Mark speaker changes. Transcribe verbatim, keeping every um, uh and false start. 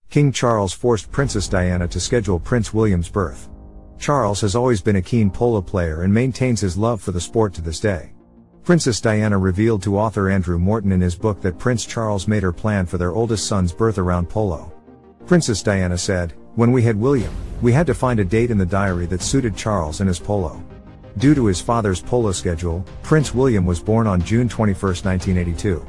Speaker 1: King Charles forced Princess Diana to schedule Prince William's birth. Charles has always been a keen polo player and maintains his love for the sport to this day. Princess Diana revealed to author Andrew Morton in his book that Prince Charles made her plan for their oldest son's birth around polo. Princess Diana said, "When we had William, we had to find a date in the diary that suited Charles and his polo. Due to his father's polo schedule, Prince William was born on June twenty-first, nineteen eighty-two.